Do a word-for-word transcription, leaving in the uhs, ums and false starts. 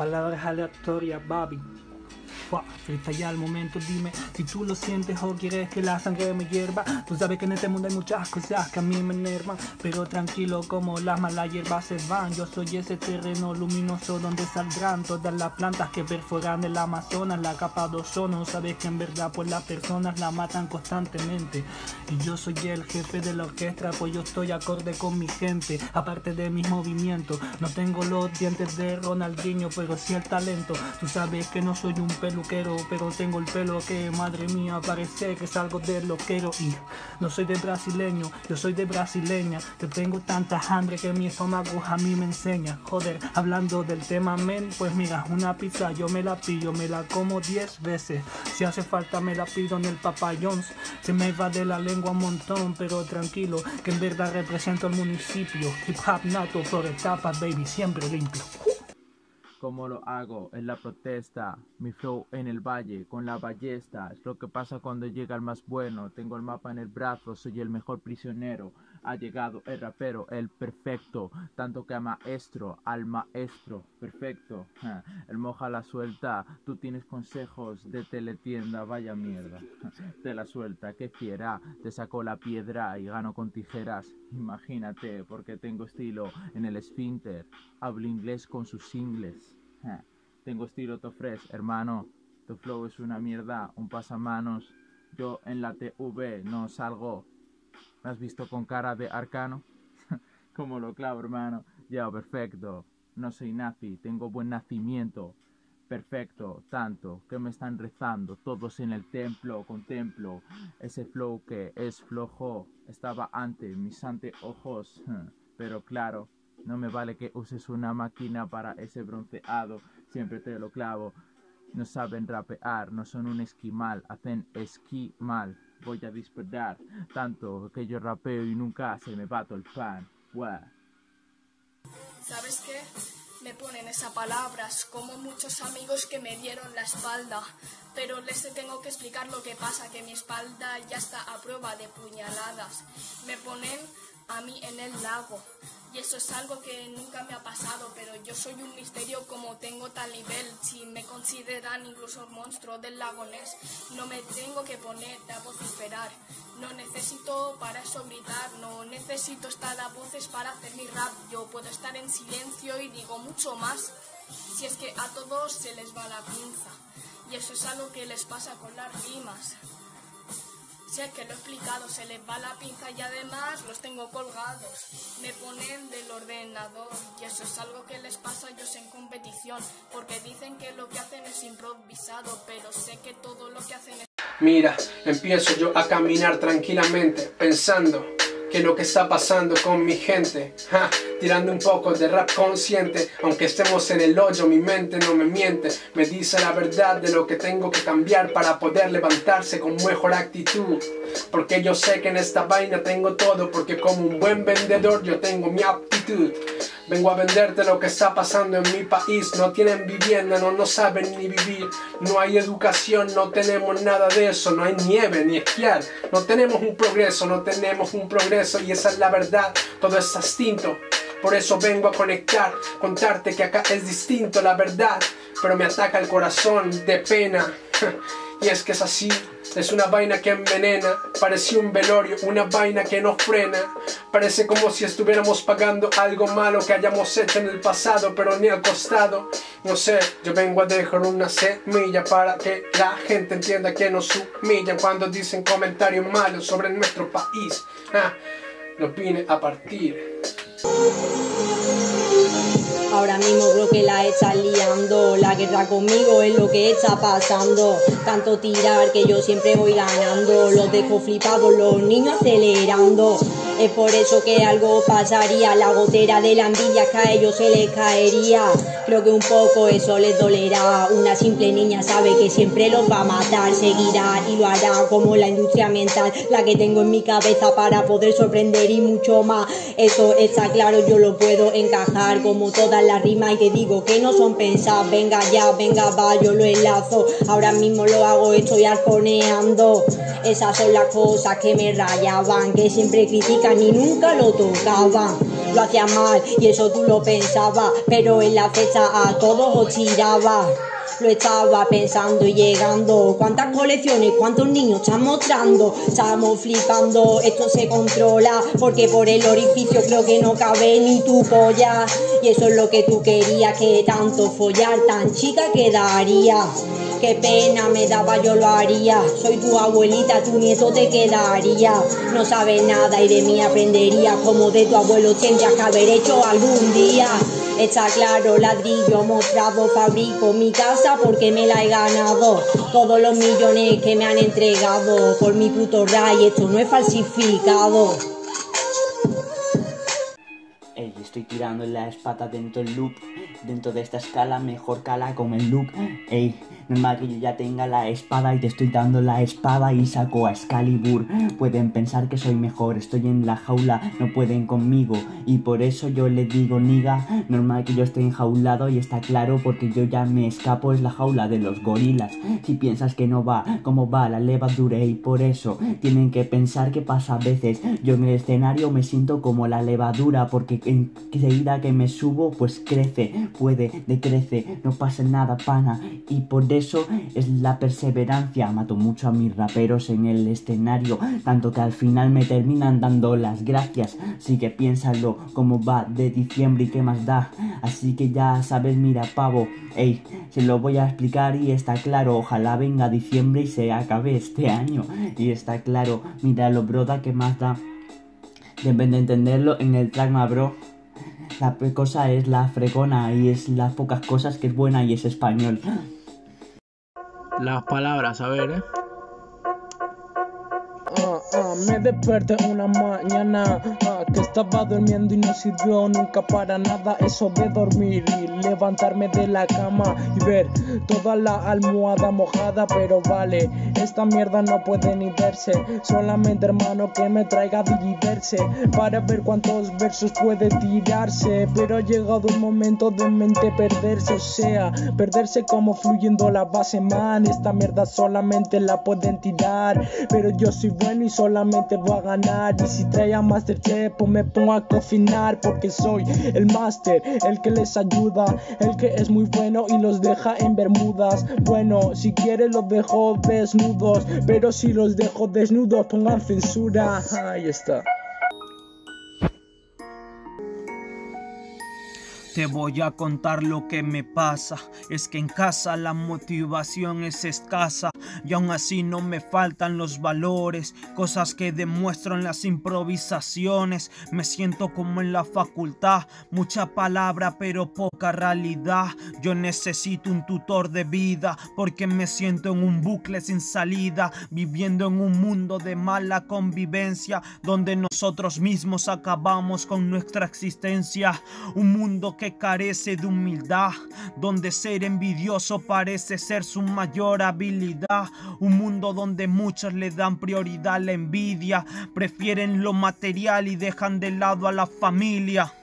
palabras aleatorias, Babi. Freestyle al momento, dime si tú lo sientes o quieres que la sangre me hierva. Tú sabes que en este mundo hay muchas cosas que a mí me enervan, pero tranquilo, como las malas hierbas se van. Yo soy ese terreno luminoso donde saldrán todas las plantas que perforan el Amazonas. La capa de ozono, sabes que en verdad pues las personas la matan constantemente. Y yo soy el jefe de la orquesta, pues yo estoy acorde con mi gente. Aparte de mis movimientos, no tengo los dientes de Ronaldinho, pero sí el talento. Tú sabes que no soy un pelo pero tengo el pelo que, madre mía, parece que salgo de loquero. Y no soy de brasileño, yo soy de brasileña. Yo tengo tanta hambre que mi estómago a mí me enseña. Joder, hablando del tema, men, pues mira, una pizza yo me la pillo, me la como diez veces. Si hace falta me la pido en el Papa John's. Se me va de la lengua un montón, pero tranquilo, que en verdad represento el municipio. Hip hop nato por etapas, baby, siempre limpio. ¿Cómo lo hago? Es la protesta, mi flow en el valle, con la ballesta. Es lo que pasa cuando llega el más bueno. Tengo el mapa en el brazo, soy el mejor prisionero. Ha llegado el rapero, el perfecto. Tanto que a maestro, al maestro, perfecto. El moja la suelta, tú tienes consejos de teletienda, vaya mierda. Te la suelta, qué fiera, te sacó la piedra y gano con tijeras. Imagínate, porque tengo estilo en el esfínter. Hablo inglés con sus ingles. Tengo estilo tofres, hermano. Tu flow es una mierda, un pasamanos. Yo en la T V no salgo. ¿Me has visto con cara de arcano? Como lo clavo, hermano. Ya, perfecto. No soy nazi, tengo buen nacimiento. Perfecto, tanto que me están rezando todos en el templo. Contemplo ese flow que es flojo. Estaba ante mis anteojos, pero claro, no me vale que uses una máquina para ese bronceado. Siempre te lo clavo. No saben rapear, no son un esquimal, hacen esquí mal. Voy a disparar tanto que yo rapeo y nunca se me bato el pan. Wow. ¿Sabes qué? Me ponen esas palabras como muchos amigos que me dieron la espalda, pero les tengo que explicar lo que pasa, que mi espalda ya está a prueba de puñaladas. Me ponen a mí en el lago y eso es algo que nunca me ha pasado, pero yo soy un misterio como tengo tal nivel. Si me consideran incluso monstruo del lago Ness, no me tengo que poner a vociferar. No necesito para eso gritar, no necesito estar a voces para hacer mi rap. Yo puedo estar en silencio y digo mucho más, si es que a todos se les va la pinza. Y eso es algo que les pasa con las rimas. Si es que lo he explicado, se les va la pinza y además los tengo colgados. Me ponen del ordenador y eso es algo que les pasa a ellos en competición. Porque dicen que lo que hacen es improvisado, pero sé que todo lo que hacen es... Mira, empiezo yo a caminar tranquilamente, pensando que lo que está pasando con mi gente, ja, tirando un poco de rap consciente. Aunque estemos en el hoyo, mi mente no me miente, me dice la verdad de lo que tengo que cambiar para poder levantarse con mejor actitud. Porque yo sé que en esta vaina tengo todo, porque como un buen vendedor yo tengo mi aptitud. Vengo a venderte lo que está pasando en mi país. No tienen vivienda, no, no saben ni vivir. No hay educación, no tenemos nada de eso. No hay nieve ni esquiar. No tenemos un progreso, no tenemos un progreso. Y esa es la verdad, todo es extinto. Por eso vengo a conectar, contarte que acá es distinto, la verdad. Pero me ataca el corazón de pena. Y es que es así, es una vaina que envenena. Parece un velorio, una vaina que no frena. Parece como si estuviéramos pagando algo malo que hayamos hecho en el pasado, pero ni al costado. No sé, yo vengo a dejar una semilla para que la gente entienda que nos humillan cuando dicen comentarios malos sobre nuestro país. Ah, lo vine a partir. Ahora mismo creo que la está liando, la guerra conmigo es lo que está pasando. Tanto tirar que yo siempre voy ganando, los dejo flipados, los niños acelerando. Es por eso que algo pasaría, la gotera de la envidia que a ellos se les caería. Creo que un poco eso les dolerá, una simple niña sabe que siempre los va a matar. Seguirá y lo hará como la industria mental, la que tengo en mi cabeza para poder sorprender y mucho más. Eso está claro, yo lo puedo encajar como todas las rimas y te digo que no son pensadas. Venga ya, venga va, yo lo enlazo, ahora mismo lo hago, estoy arponeando. Esas son las cosas que me rayaban, que siempre critican y nunca lo tocaban. lo hacía mal y eso tú lo pensabas, pero en la fecha a todos os tiraba. Lo estaba pensando y llegando. ¿Cuántas colecciones, cuántos niños están mostrando? Estamos flipando, esto se controla, porque por el orificio creo que no cabe ni tu polla. Y eso es lo que tú querías, que tanto follar tan chica quedaría. Qué pena me daba, yo lo haría. Soy tu abuelita, tu nieto te quedaría. No sabes nada y de mí aprenderías, como de tu abuelo tendrías que haber hecho algún día. Está claro, ladrillo mostrado, fabrico mi casa porque me la he ganado. Todos los millones que me han entregado por mi puto ray, esto no es falsificado. Ey, estoy tirando la espada dentro del loop. Dentro de esta escala mejor cala con el look. Ey, normal que yo ya tenga la espada y te estoy dando la espada y saco a Excalibur. Pueden pensar que soy mejor, estoy en la jaula, no pueden conmigo. Y por eso yo les digo niga, normal que yo esté enjaulado y está claro porque yo ya me escapo, es la jaula de los gorilas. Si piensas que no va, como va la levadura y por eso tienen que pensar que pasa a veces. Yo en el escenario me siento como la levadura porque enseguida que me subo pues crece, puede, decrece, no pasa nada pana. Y por eso es la perseverancia, mato mucho a mis raperos en el escenario, tanto que al final me terminan dando las gracias. Así que piénsalo, cómo va de diciembre y qué más da. Así que ya sabes, mira pavo, ey, se lo voy a explicar y está claro. Ojalá venga diciembre y se acabe este año. Y está claro, míralo broda, qué más da. Deben de entenderlo en el Tragma bro. La cosa es la fregona y es las pocas cosas que es buena y es español. Las palabras, a ver, eh. Ah, ah, me desperté una mañana ah, que estaba durmiendo y no sirvió nunca para nada eso de dormir y levantarme de la cama y ver toda la almohada mojada, pero vale, esta mierda no puede ni verse, solamente hermano que me traiga a dividirse para ver cuántos versos puede tirarse, pero ha llegado el momento de mente perderse, o sea, perderse como fluyendo la base, man, esta mierda solamente la pueden tirar, pero yo soy bueno y solamente voy a ganar. Y si trae a Masterchef pues me pongo a cocinar, porque soy el máster, el que les ayuda, el que es muy bueno y los deja en bermudas. Bueno, si quieres los dejo desnudos, pero si los dejo desnudos pongan censura. Ahí está. Te voy a contar lo que me pasa, es que en casa la motivación es escasa y aún así no me faltan los valores, cosas que demuestro en las improvisaciones. Me siento como en la facultad, mucha palabra pero poca realidad. Yo necesito un tutor de vida porque me siento en un bucle sin salida, viviendo en un mundo de mala convivencia donde nosotros mismos acabamos con nuestra existencia. Un mundo que que carece de humildad, donde ser envidioso parece ser su mayor habilidad. Un mundo donde muchos le dan prioridad a la envidia, prefieren lo material y dejan de lado a la familia.